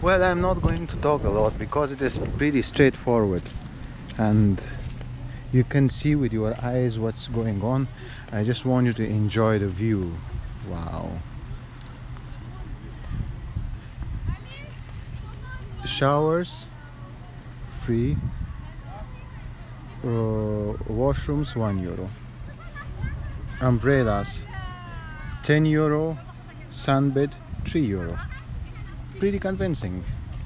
Well, I'm not going to talk a lot because it is pretty straightforward and you can see with your eyes what's going on. I just want you to enjoy the view. Wow. Showers free, washrooms €1, umbrellas €10, sunbed €3. Pretty convincing.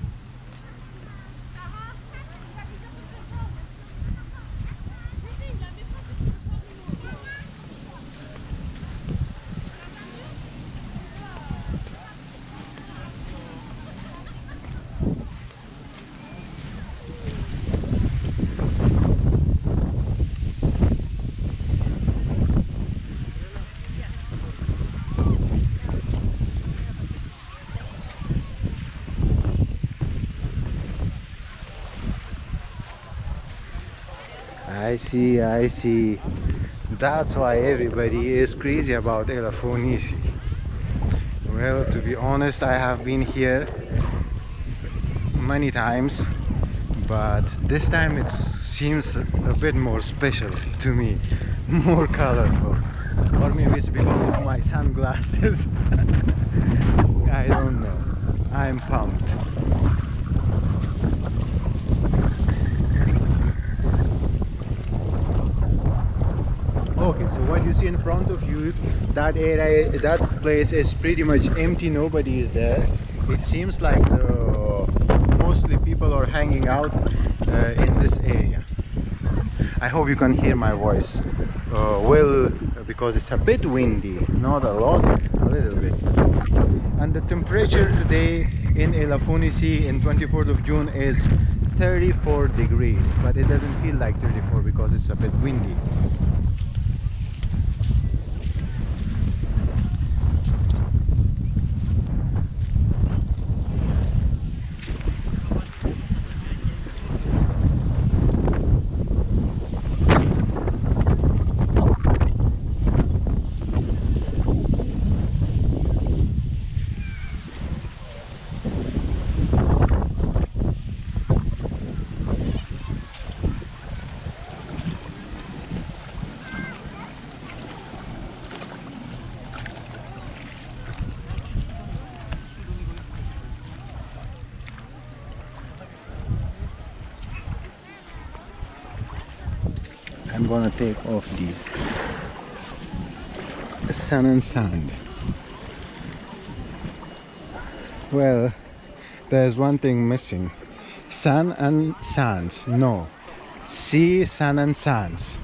I see. That's why everybody is crazy about Elafonissi. Well, to be honest, I have been here many times, but this time it seems a bit more special to me, more colorful. Or maybe it's because of my sunglasses. I don't know. I'm pumped. Okay, so what you see in front of you, that area, that place is pretty much empty. Nobody is there. It seems like mostly people are hanging out in this area. I hope you can hear my voice well, because it's a bit windy, not a lot, a little bit. And the temperature today in Elafonissi in 24th of June is 34 degrees, but it doesn't feel like 34 because it's a bit windy. I'm gonna take off these. Sun and sand. Well, there's one thing missing. Sun and sands. No. Sea, sun and sands.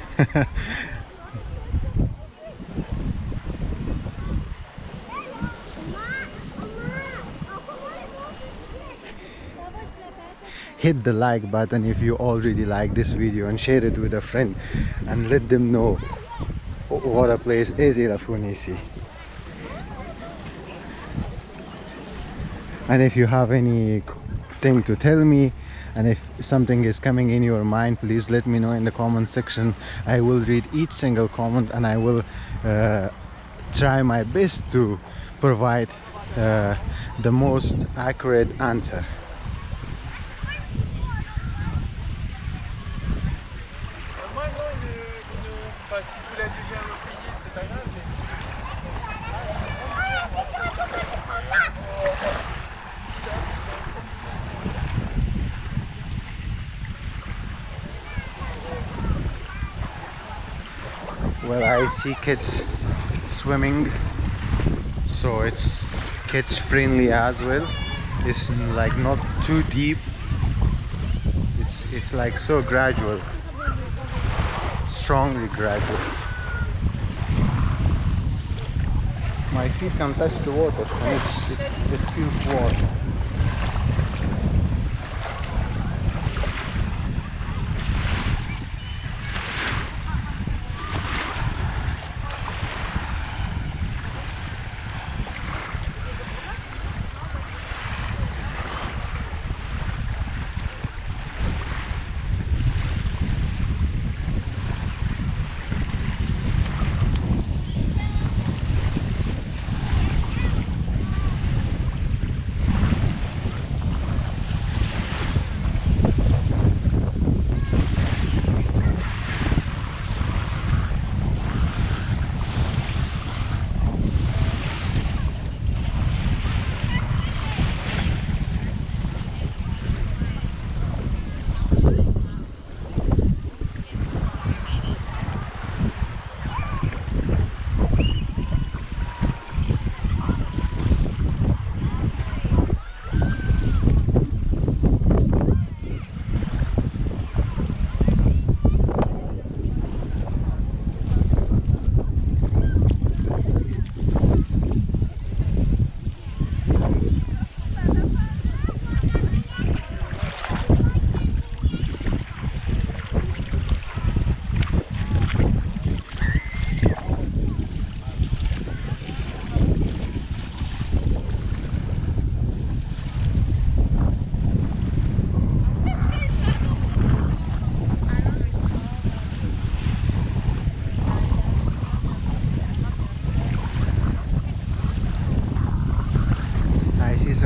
Hit the like button if you already like this video and share it with a friend and let them know what a place is Elafonissi. And if you have anything to tell me and if something is coming in your mind, please let me know in the comment section. I will read each single comment and I will try my best to provide the most accurate answer. Well, I see kids swimming, so it's kids friendly as well. It's like not too deep. It's like so gradual, strongly gradual. My feet can touch the water and it feels warm.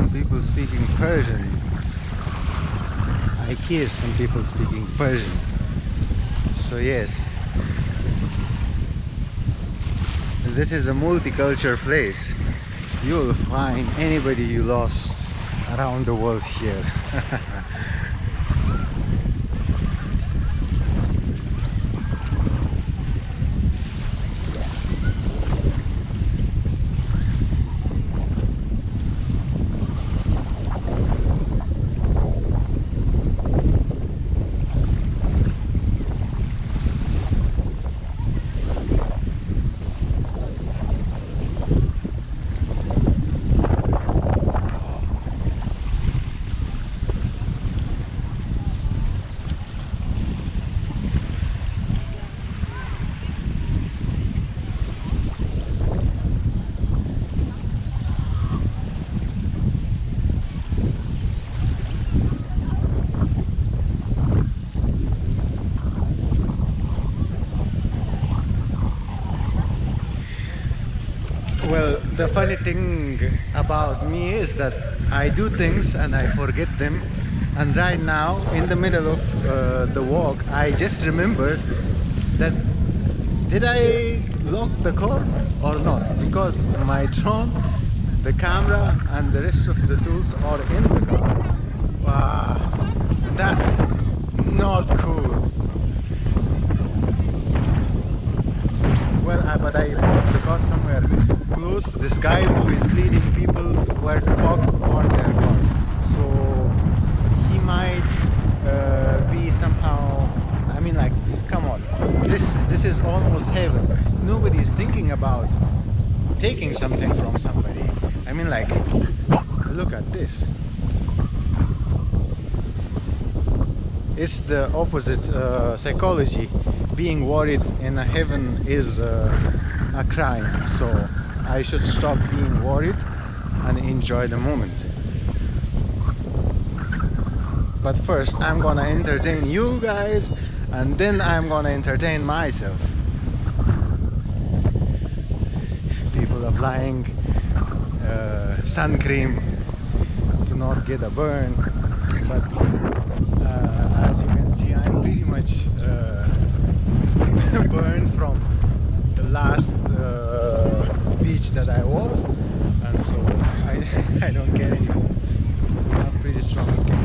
some people speaking Persian. I hear some people speaking Persian. So yes, this is a multicultural place. You will find anybody you lost around the world here. Well, the funny thing about me is that I do things and I forget them, and right now in the middle of the walk I just remembered that did I lock the car or not, because my drone, the camera and the rest of the tools are in the car. Wow, that's not cool. Well, but I parked the car somewhere close to this guy who is leading people where to park on their car. So he might be somehow, I mean, like, come on, this is almost heaven. Nobody is thinking about taking something from somebody. I mean, like, look at this. It's the opposite psychology. Being worried in a heaven is a crime, so I should stop being worried and enjoy the moment. But first I'm gonna entertain you guys, and then I'm gonna entertain myself. People applying sun cream to not get a burn, but as you can see, I'm pretty much burned from the last beach that I was, and so I don't get any. I have pretty strong skin.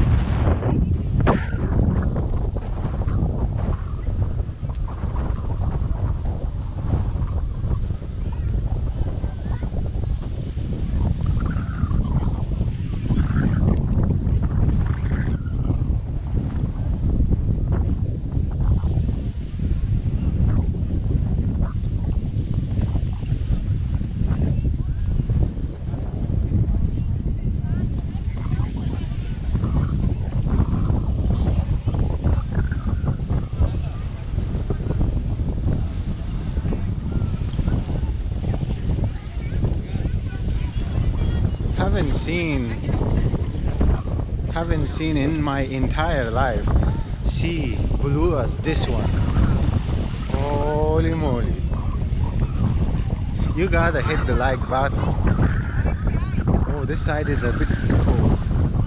Haven't seen in my entire life sea blue as this one. Holy moly, you gotta hit the like button. Oh, this side is a bit cold.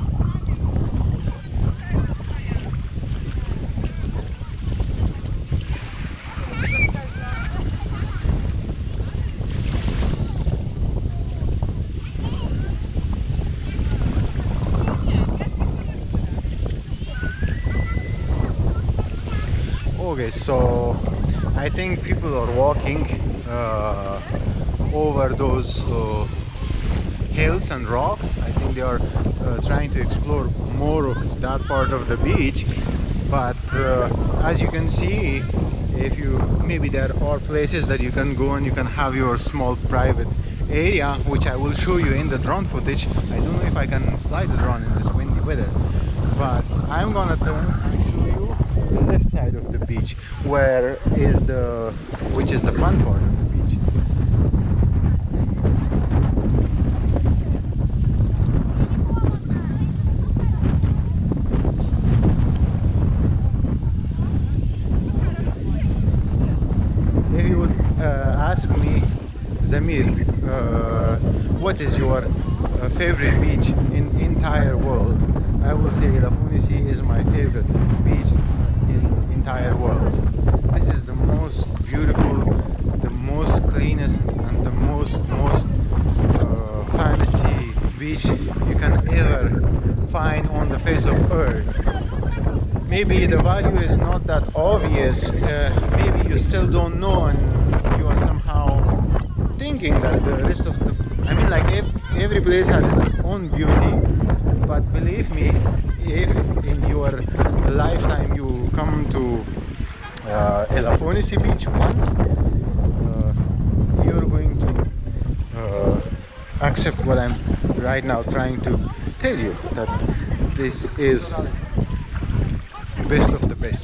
Okay, so I think people are walking over those hills and rocks. I think they are trying to explore more of that part of the beach, but as you can see, if you maybe there are places that you can go and you can have your small private area, which I will show you in the drone footage. I don't know if I can fly the drone in this windy weather, but I'm gonna turn and show you the left side of the beach, which is the fun part of the beach. If you would ask me, Zamir, what is your favorite beach in entire world. I will say Elafonissi is my favorite beach in entire world. This is the most beautiful, the most cleanest, and the most fantasy beach you can ever find on the face of earth. Maybe the value is not that obvious, maybe you still don't know, and you are somehow thinking that the rest of the, I mean, like every place has its own beauty, but believe me, if in your lifetime you come to Elafonissi beach once, you're going to accept what I'm right now trying to tell you, that this is best of the best.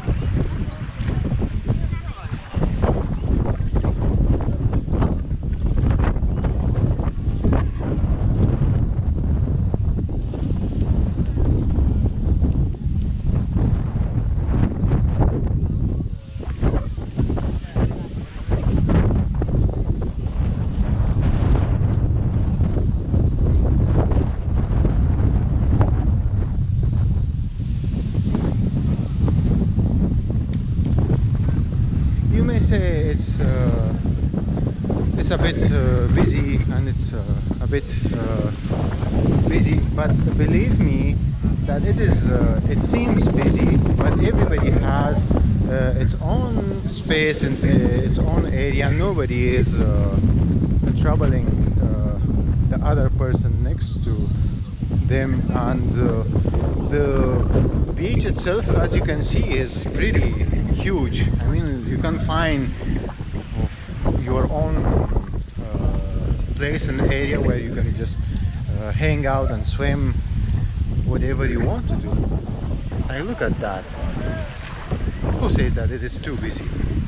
It's a bit busy, and it's a bit busy, but believe me that it seems busy, but everybody has its own space and its own area. Nobody is troubling the other person next to them, and the beach itself, as you can see, is pretty huge. I mean, you can find your own place and area where you can just hang out and swim, whatever you want to do. Like, look at that. Who said that it is too busy?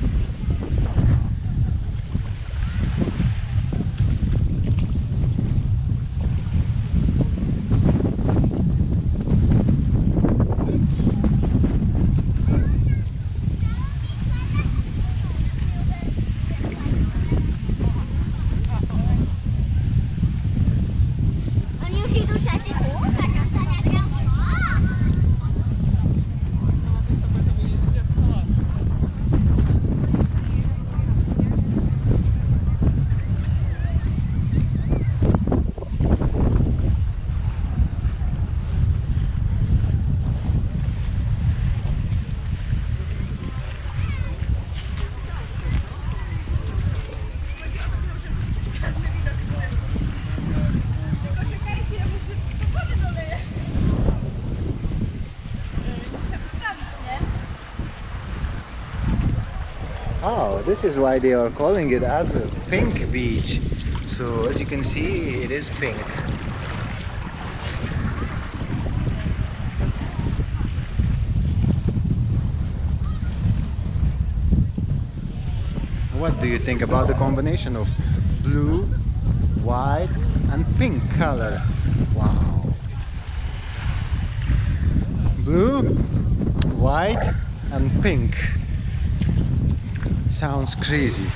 Oh, this is why they are calling it as a pink beach. So as you can see, it is pink. What do you think about the combination of blue, white and pink color? Wow. Blue, white and pink. Sounds crazy.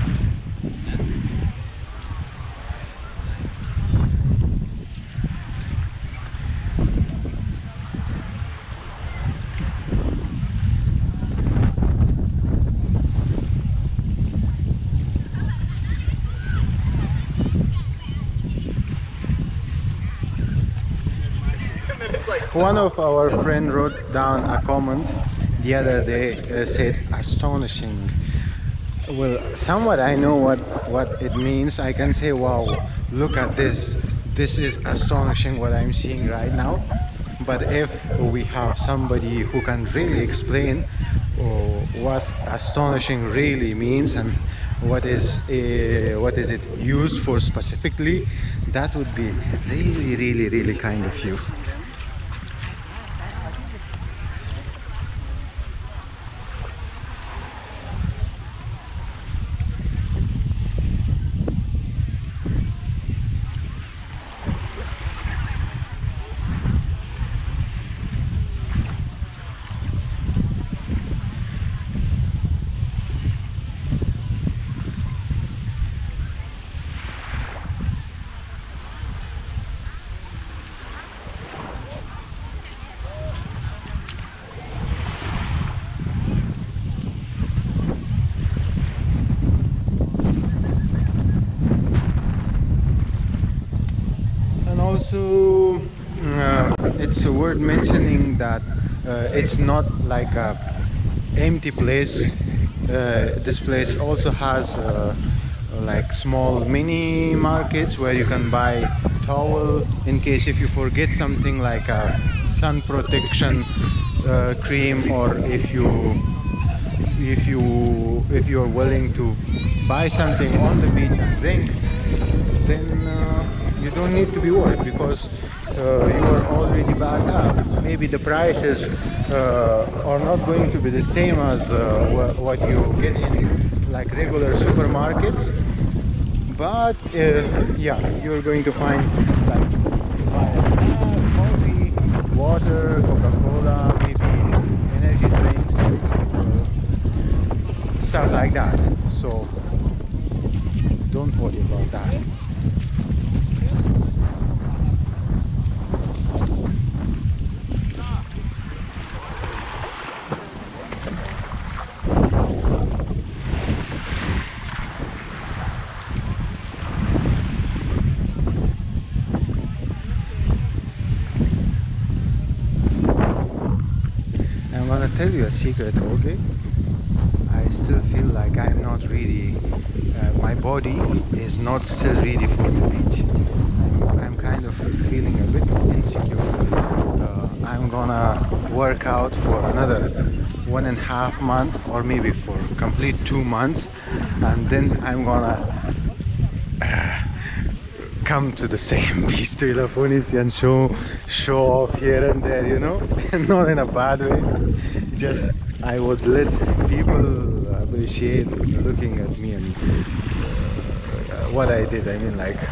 One of our friend wrote down a comment the other day, said astonishing. Well, somewhat I know what it means. I can say, wow, look at this. This is astonishing what I'm seeing right now. But if we have somebody who can really explain what astonishing really means and what is it used for specifically, that would be really kind of you. it's worth mentioning that it's not like a empty place. This place also has like small mini markets where you can buy towel in case if you forget something like a sun protection cream, or if you're willing to buy something on the beach and drink, then you don't need to be worried, because you are already backed up. Maybe the prices are not going to be the same as what you get in like regular supermarkets, but yeah, you're going to find like buy a snack, coffee, water, Coca-Cola, maybe energy drinks, stuff like that. So don't worry about that. I'm gonna tell you a secret, okay? I still feel like I'm not really, my body is not still ready for the beach. I'm kind of feeling a bit insecure. I'm gonna work out for another 1.5 months, or maybe for complete 2 months, and then I'm gonna come to the same beach, to Elafonissi, and show off here and there, you know. Not in a bad way, just I would let people appreciate looking at me and what I did. I mean, like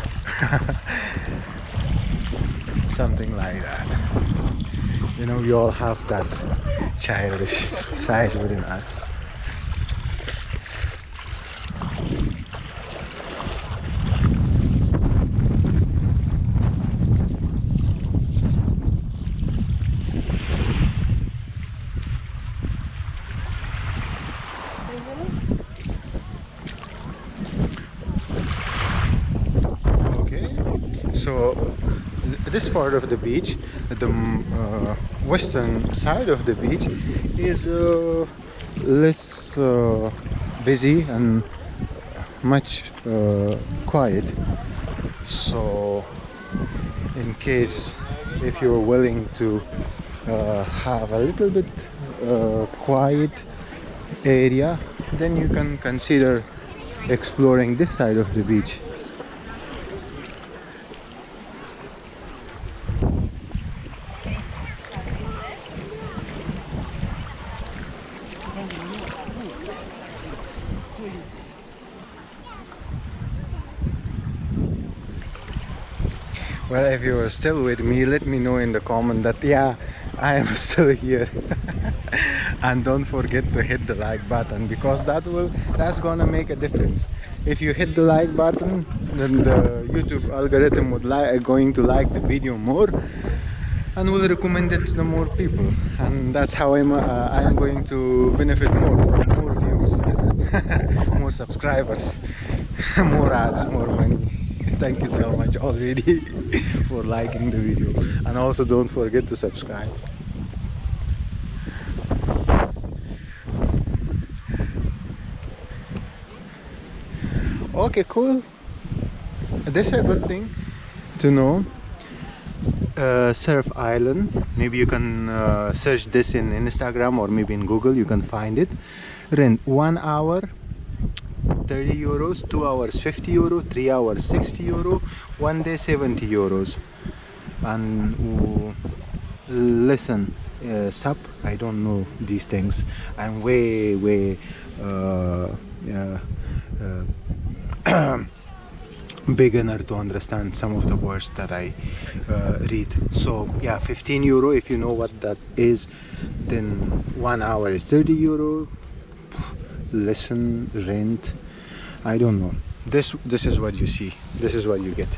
something like that, you know. We all have that childish side within us. So this part of the beach, the western side of the beach, is less busy and much quiet. So in case if you're willing to have a little bit quiet area, then you can consider exploring this side of the beach. Well, if you are still with me, let me know in the comment that yeah, I am still here. And don't forget to hit the like button, because that's gonna make a difference. If you hit the like button, then the YouTube algorithm going to like the video more and will recommend it to the more people, and that's how I'm going to benefit more from more views, more subscribers, more ads, more money. Thank you so much already for liking the video, and also don't forget to subscribe. Okay, cool. This is a good thing to know. Surf Island, maybe you can search this in Instagram or maybe in Google, you can find it. Rent 1 hour 30 euros, 2 hours 50 euro, 3 hours 60 euro, 1 day 70 euros. And listen, sup, I don't know these things. I'm way beginner to understand some of the words that I read. So yeah, 15 euro, if you know what that is, then 1 hour is 30 euro. Listen, rent, I don't know. This is what you see, this is what you get.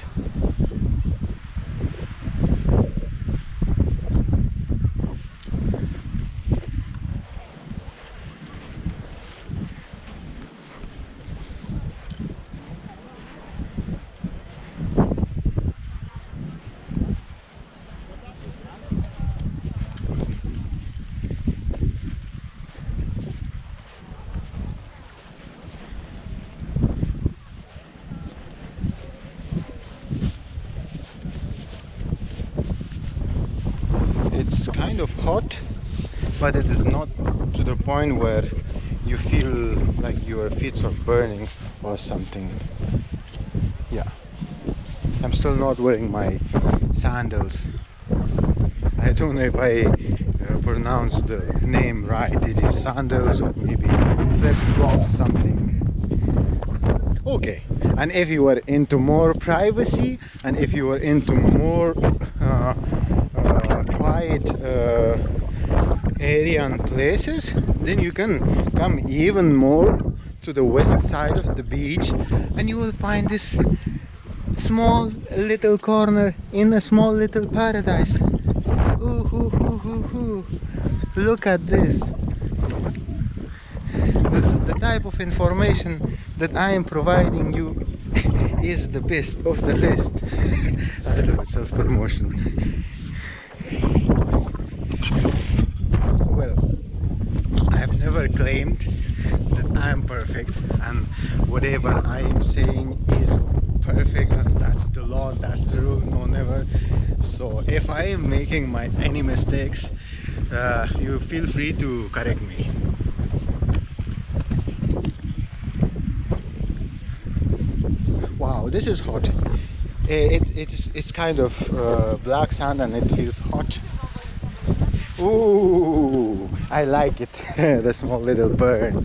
It's kind of hot, but it is not to the point where you feel like your feet are burning or something. Yeah, I'm still not wearing my sandals. I don't know if I pronounce the name right. It is sandals or maybe flip-flops, something. Okay, and if you are into more privacy and if you are into more quiet area and places, then you can come even more to the west side of the beach, and you will find this small little corner in a small little paradise. Ooh, ooh, ooh, ooh, ooh. Look at this. The type of information that I am providing you is the best of the best. A little bit self-promotion. Well, I have never claimed that I am perfect and whatever I am saying is perfect and that's the law, that's the rule, no never. So if I am making any mistakes, you feel free to correct me. Wow, this is hot. It's kind of black sand and it feels hot. Ooh, I like it. The small little burn.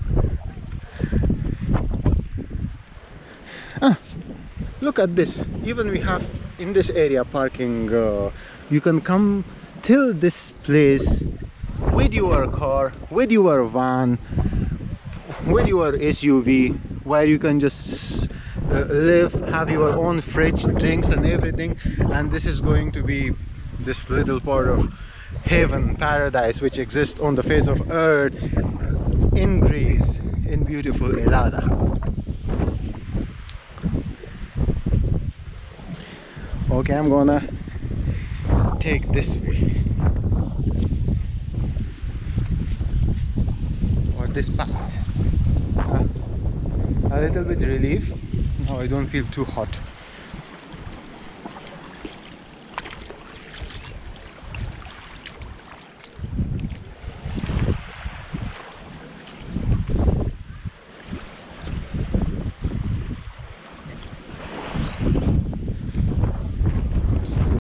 Ah, look at this. Even we have in this area parking. You can come till this place with your car, with your van, with your SUV, where you can just live, have your own fridge, drinks and everything. And this is going to be this little part of heaven, paradise, which exists on the face of earth in Greece, in beautiful Ellada. Okay, I'm gonna take this way or this path. A little bit relief. Now I don't feel too hot.